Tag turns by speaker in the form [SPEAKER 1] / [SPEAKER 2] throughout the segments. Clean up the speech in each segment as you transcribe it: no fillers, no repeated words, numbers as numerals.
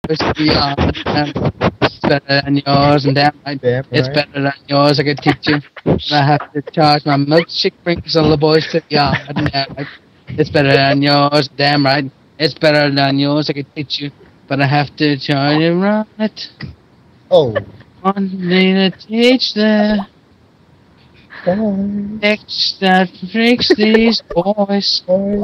[SPEAKER 1] boys to the yard. It's better than yours, and damn right, it's better than yours. I could teach you, but I have to charge. My milkshake brings all the boys to the yard, and damn right, it's better than yours. Damn right, it's better than yours. I could teach you, but I have to charge you right.
[SPEAKER 2] Oh.
[SPEAKER 1] One day to teach the X that freaks these boys.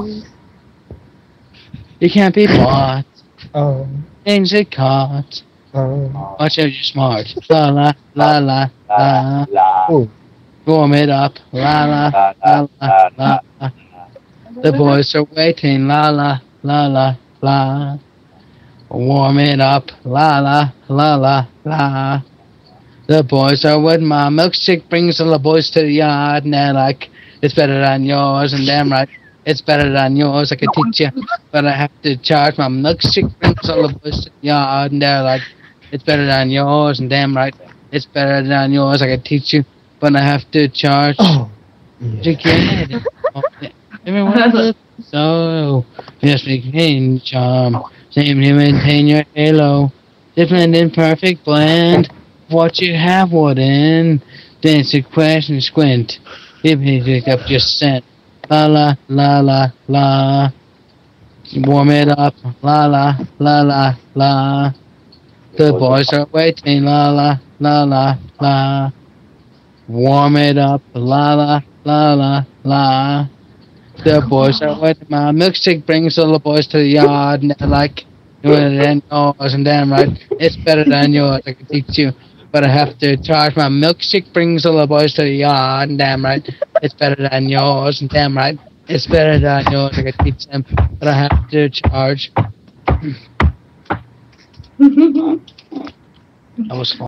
[SPEAKER 1] You can't be bought.
[SPEAKER 2] Oh.
[SPEAKER 1] Things get caught.
[SPEAKER 2] Oh.
[SPEAKER 1] Watch out, you're smart. La la la la la.
[SPEAKER 2] Oh.
[SPEAKER 1] Warm it up. La la la la la. The boys are waiting. La la la la la. Warm it up. La la la la la. The boys are with my milkshake brings all the boys to the yard, and they're like, it's better than yours, and damn right, it's better than yours. I could teach you, but I have to charge. My milkshake brings all the boys to the yard, and they're like, it's better than yours, and damn right, it's better than yours. I could teach you, but I have to charge.
[SPEAKER 2] Oh.
[SPEAKER 1] To get it. Everyone so just maintain charm. Same to maintain your halo. Different imperfect blend. What you have wouldn't. Dance a question squint. If you pick up your scent. La la la la la. Warm it up. La la la la la. The boys are waiting. La la la la la. Warm it up. La la la la la. The boys are waiting. My milkshake brings all the boys to the yard, and they're like, better than yours, and damn right, it's better than yours. I can teach you, but I have to charge. My milkshake brings all the boys to the yard, and damn right, it's better than yours, and damn right, it's better than yours. I can teach them, but I have to charge. That was fun.